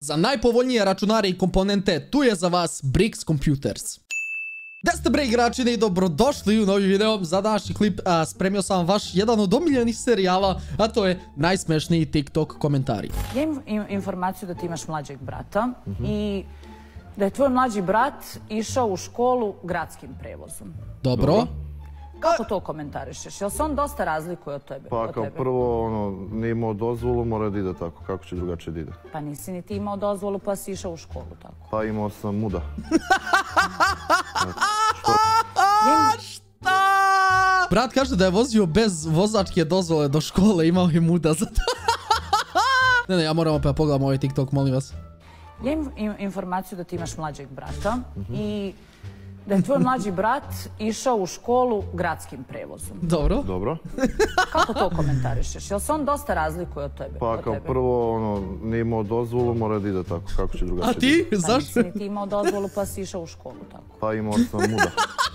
Za najpovoljnije računare i komponente, tu je za vas Brix Computers. Da ste bre igrači i dobrodošli u novi video. Za današnji klip spremio sam vaš jedan od omiljenih serijala, a to je najsmešniji TikTok komentari. Ja imam informaciju da ti imaš mlađeg brata i da je tvoj mlađi brat išao u školu gradskim prevozom. Dobro. Kako to komentarišeš? Jel se on dosta razlikuje od tebe? Pa kao prvo, nije imao dozvolu, mora da ide tako. Kako će drugačije da ide? Pa nisi ni ti imao dozvolu pa si išao u školu tako. Pa imao sam muda. Šta? Brat kaže da je vozio bez vozačke dozvole do škole, imao je muda za to. Ne, ja moram opet pogledam ovaj TikTok, molim vas. Ja imam informaciju da ti imaš mlađeg brata i da je tvoj mlađi brat išao u školu gradskim prevozom. Dobro. Dobro. Kako to komentarišeš? Jel se on dosta razlikuje od tebe? Pa kao prvo, nije imao dozvolu, mora da ide tako. Kako će drugačije A ti? Pa Zašto? nisi ni ti imao dozvolu pa si išao u školu tako. Pa imao sam muda.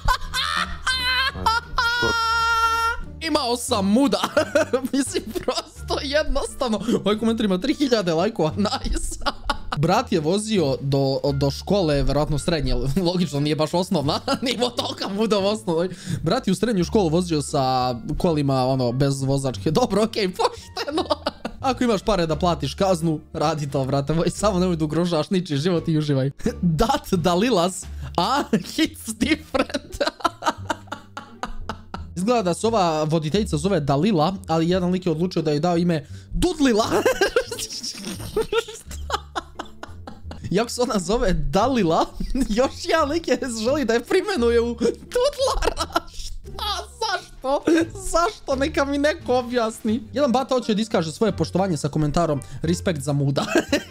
Imao sam muda. Mislim, prosto jednostavno. Ovaj komentar ima 3000 lajkova, nice. Brat je vozio do škole, verovatno srednje, logično nije baš osnovna, nije imao toliko muda u osnovnoj. Brat je u srednju školu vozio sa kolima, bez vozačke. Dobro, okej, pošteno. Ako imaš pare da platiš kaznu, radi to, brate moj, samo nemoj da ugrožavaš ničiji život i uživaj. Dat Dalilas, a hits different. Izgleda da se ova voditeljica zove Dalila, ali jedan lik je odlučio da je dao ime Dudlila. Iako se ona zove Dalila, još jedan lik je želi da je primenuje u Dudlara. Šta? Zašto? Zašto? Neka mi neko objasni. Jedan bata hoće da iskaže svoje poštovanje sa komentarom respekt za muda.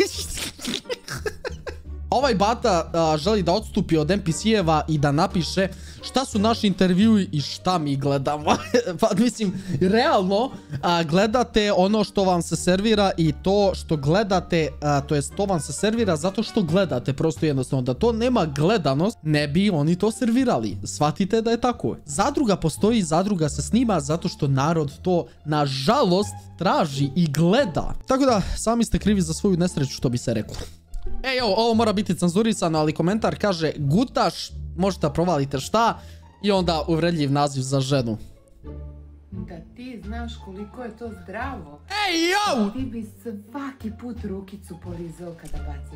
Ovaj bata želi da odstupi od NPC-eva i da napiše šta su naši intervjui i šta mi gledamo. Pa mislim, realno gledate ono što vam se servira i to što gledate, to jest to vam se servira zato što gledate, prosto jednostavno. Da to nema gledanost, ne bi oni to servirali. Shvatite da je tako. Zadruga postoji, zadruga se snima zato što narod to, nažalost, traži i gleda. Tako da, sami ste krivi za svoju nesreću, što bi se reklo. Ovo mora biti cenzurisano, ali komentar kaže gutaš, možete provalite šta, i onda uvredljiv naziv za ženu. Da ti znaš koliko je to zdravo. Ti bi svaki put rukicu polizao kada baciš.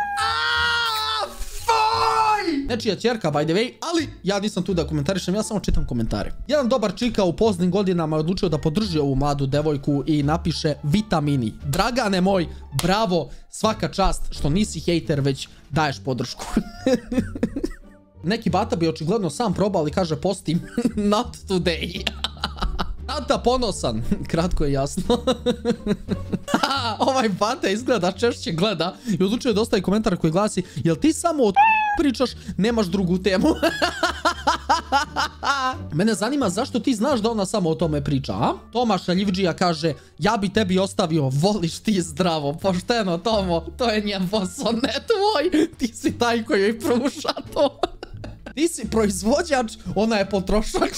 Nečija ćerka, by the way, ali ja nisam tu da komentarišem, ja samo čitam komentare. Jedan dobar čika u poznim godinama je odlučio da podrži ovu mladu devojku i napiše vitamini. Dragane moj, bravo, svaka čast što nisi hejter, već daješ podršku. Neki bata bi očigledno sam probao, ali kaže postim not today. Tata ponosan, kratko je jasno. Ovaj bata izgleda češće gleda i odlučuje da ostavi komentar koji glasi jel ti samo o pričaš, nemaš drugu temu. Mene zanima zašto ti znaš da ona samo o tome priča, a? Toma Šaljivđija kaže ja bi tebi ostavio, voliš ti zdravo. Pošteno, Tomo, to je njen posao, ne tvoj. Ti si taj koji joj pruža to. Ti si proizvođač, ona je potrošač.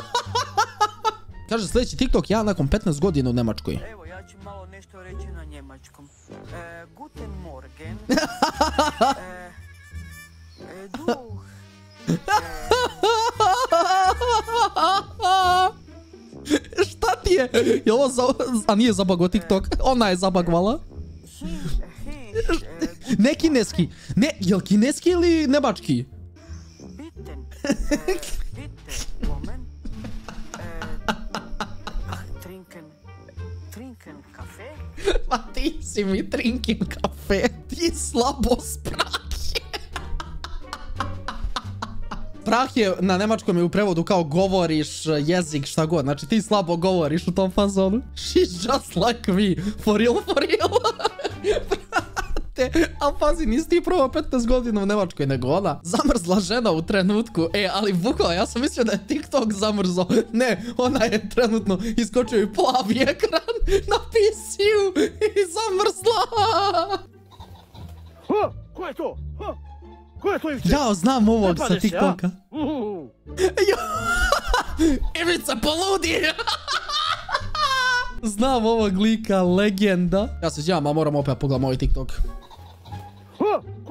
Kaže sljedeći TikTok, ja nakon 15 godina u Nemačkoj. Evo, ja ću malo nešto reći na njemačkom. Guten Morgen. Du. Šta ti je? Je ovo a nije zabagao TikTok? Ona je zabagvala. Ne kineski. Ne, jel kineski ili nemački? Bitten. Bitten. Moment. Trinken kafe? Pa ti si mi trinken kafe. Ti slabo sprah je. Sprah je na nemačkom je u prevodu kao govoriš jezik, šta god. Znači ti slabo govoriš u tom fazonu. She's just like me. For real, for real. Ali pazi, nisi ti probao 15 godina u Nemačkoj, nego ona zamrzla žena u trenutku. Ali bukvalno, ja sam mislio da je TikTok zamrzao. Ne, ona je trenutno iskočio i plavi ekran na PC-u i zamrzla. Ko je to? Ko je to Ivice? Ja znam ovog sa Napadeš se, TikToka. Ivica poludi! Znam ovog lika, legenda. Ja se izjavam, a moram opet pogledam ovaj TikTok.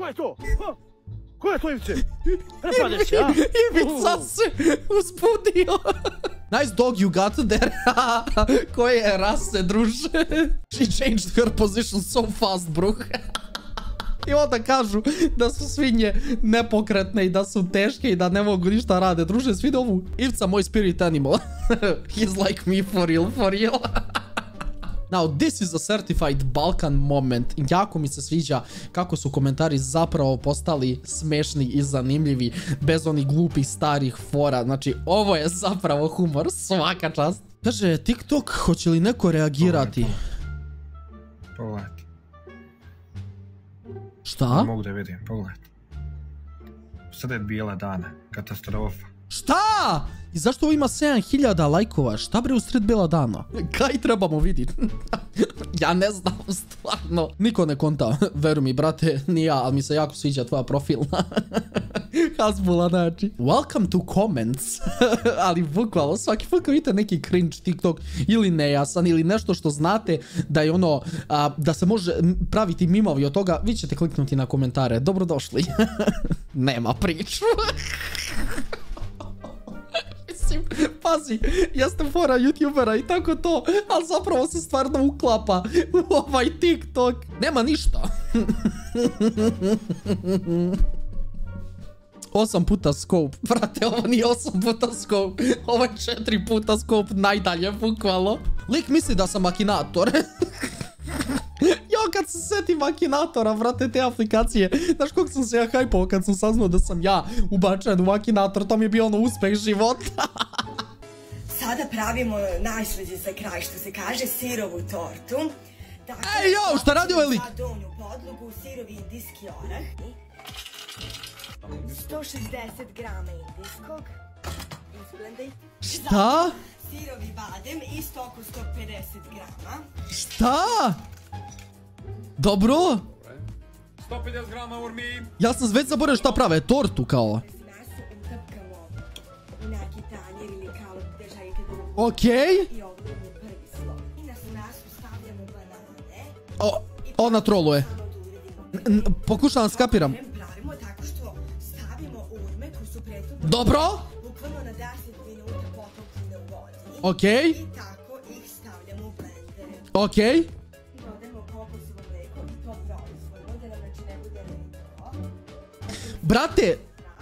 Ko je to? Ha? Ko je to, Ivice? Prepade se, a? Ivica se uzbudio. Nice dog you got there. Koje je rase, druže? She changed her position so fast, bruh. I onda kažu da su svinje nepokretne i da su teške i da ne mogu ništa rade. Druže, svi ovu Ivca moj spirit animal. He's like me for real, for real. Now, this is a certified Balkan moment. Jako mi se sviđa kako su komentari zapravo postali smešni i zanimljivi bez onih glupih starih fora. Znači, ovo je zapravo humor, svaka čast. Kaže, TikTok, hoće li neko reagirati? Pogledajte. Šta? Ne mogu da vidim, pogledajte. Sada je bijela dana, katastrofa. Šta? I zašto ovo ima 7000 lajkova? Šta bre u sred bijela dana? Kaj trebamo vidjeti? Ja ne znam, stvarno. Niko ne konta, veruj mi, brate, ni ja, ali mi se jako sviđa tvoja profilna. Hasbula, znači. Welcome to comments. Ali bukvalno, svaki put kad vidite neki cringe TikTok ili nejasan ili nešto što znate da je ono, da se može praviti mimovi od toga, vi ćete kliknuti na komentare. Dobrodošli. Nema priču. Pazi, jeste fora youtubera i tako to, ali zapravo se stvarno uklapa u ovaj TikTok. Nema ništa. 8 puta scope. Brate, ovo nije 8 puta scope. Ovo je 4 puta scope najdalje, bukvalno. Lik misli da sam makinator. Jo, kad se setim Akinatora, vrate, te aplikacije, znaš koliko sam se ja hajpao kad sam saznao da sam ja ubačen u Akinator, to mi je bio ono uspeh života. Sada pravimo najslađe za kraj, što se kaže, sirovu tortu. Dakle, ej, jo, šta radi ovaj lik? za donju podlogu, sirovi indijski orah, 160 grama indijskog, izblendaj. Šta? Sirovi badem, isto oko 150 grama. Šta? Dobro? 150 grama urmi. Ja sam već zaboravio šta prave, tortu kao. Meso utapkamo u neki tanjir ili kalop gde želite da Okej. i ogledamo prvi sloj. I na mesu stavljamo banane. Ona troluje. Pokušavam skapiram. Pravimo tako što stavimo urme koji su prethodno Dobro? bukvalno na 10 minuta potopljene u vodi. Okej. I tako ih stavljamo u blender. Okej. Dodajemo kokosovo mleko i to proizvodno da nam znači ne bude redko. Brate.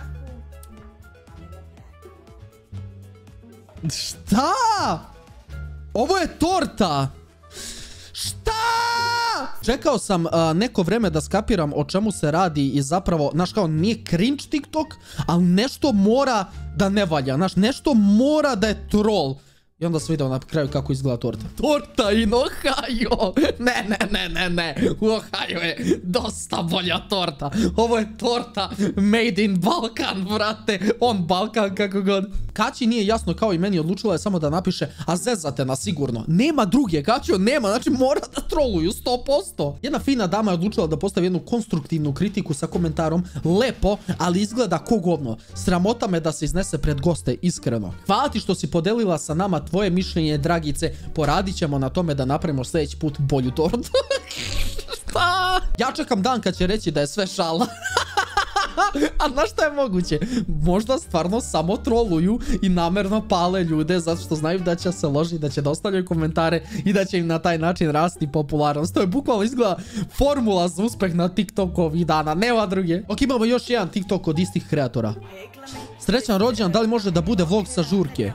Šta? Ovo je torta. Šta? Čekao sam neko vreme da skapiram o čemu se radi i zapravo, znaš kao, nije cringe TikTok, ali nešto mora da ne valja, znaš, nešto mora da je troll. I onda sam vidio na kraju kako izgleda torta. Torta in Ohio! Ne. U Ohio je dosta bolja torta. Ovo je torta made in Balkan, vrate. On Balkan, kako god. Kaći nije jasno kao i meni, odlučila je samo da napiše, a zezate nas sigurno. Nema druge, Kaćio, nema, znači mora da troluju 100%. Jedna fina dama je odlučila da postavi jednu konstruktivnu kritiku sa komentarom, lepo, ali izgleda ko govno. Sramota me da se iznese pred goste, iskreno. Hvala ti što si podelila sa nama tvoje mišljenje, Dragice. Poradit ćemo na tome da napravimo sljedeći put bolju tortu. Šta? Ja čekam dan kad će reći da je sve šala. A znaš šta je moguće? Možda stvarno samo troluju i namerno pale ljude zato što znaju da će se ložiti, da će da ostavljaju komentare i da će im na taj način rasti popularnost. To je bukvalno izgleda formula za uspeh na TikToku ovih dana. Nema druge. Ok, imamo još jedan TikTok od istih kreatora. Srećan rođendan, da li može da bude vlog sa žurke?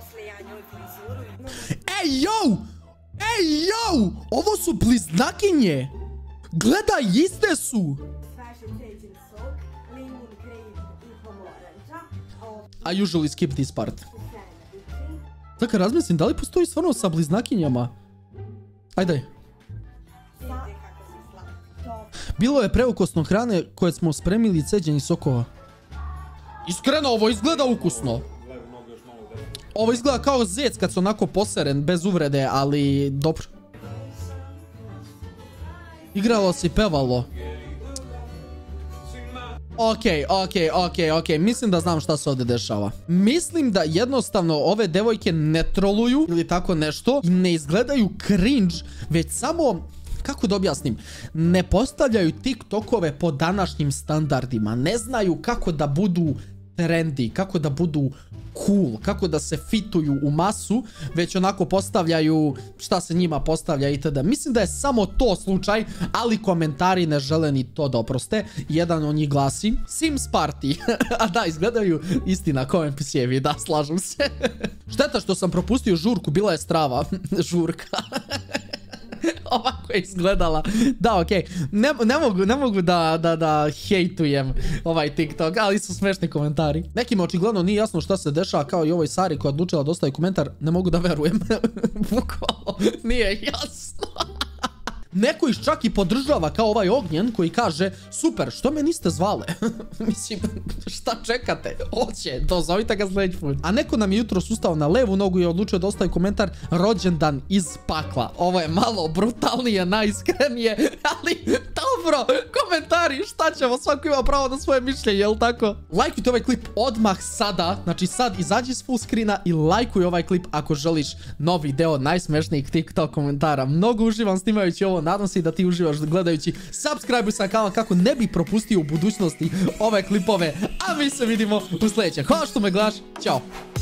Ej, yo! Ej, yo! Ovo su bliznakinje! Gledaj, iste su! I usually skip this part. Tako razmislim, da li postoji stvarno sa bliznakinjama? Ajde. Bilo je preukosno hrane koje smo spremili i ceđenih sokova. Iskreno, ovo izgleda ukusno. Ovo izgleda kao zec kad se onako poseren, bez uvrede, ali dobro. Igralo se i pevalo. Ok. Mislim da znam šta se ovdje dešava. Mislim da jednostavno ove devojke ne troluju ili tako nešto i ne izgledaju cringe, već samo kako da objasnim, ne postavljaju TikTokove po današnjim standardima, ne znaju kako da budu trendy, kako da budu cool, kako da se fituju u masu, već onako postavljaju šta se njima postavlja itd. Mislim da je samo to slučaj, ali komentari ne žele ni to da oproste. Jedan od njih glasi Sims Party. A da, izgledaju istina kao NPC-evi, da, slažem se. Šteta što sam propustio žurku, bila je strava. Žurka. Ovako je izgledala. Da, okej. Ne mogu da hejtujem ovaj TikTok, ali su smešni komentari. Nekima očigledno nije jasno šta se dešava, kao i ovoj Sari koja odlučila da ostavi komentar. Ne mogu da verujem. Bukvalno nije jasno. Neko ih čak i podržava kao ovaj Ognjen koji kaže super, što me niste zvale? Mislim, šta čekate? Oće, dozovite ga sljedeći put. A neko nam je jutros ustao na levu nogu i odlučio da ostavi komentar rođendan iz pakla. Ovo je malo brutalnije, najiskrenije, ali dobro, komentari, šta ćemo, svako ima pravo na svoje mišljenje, jel tako? Lajkujte ovaj klip odmah sada, znači sad izađi s full screena i lajkuj ovaj klip ako želiš novi deo najsmešnijih TikTok komentara. Mnogo uživam snimajući ovo, nadam se i da ti uživaš gledajući. Subscribe se na kanal kako ne bi propustio u budućnosti ove klipove, a mi se vidimo u sljedećem. Hvala što me gledaš, ćao!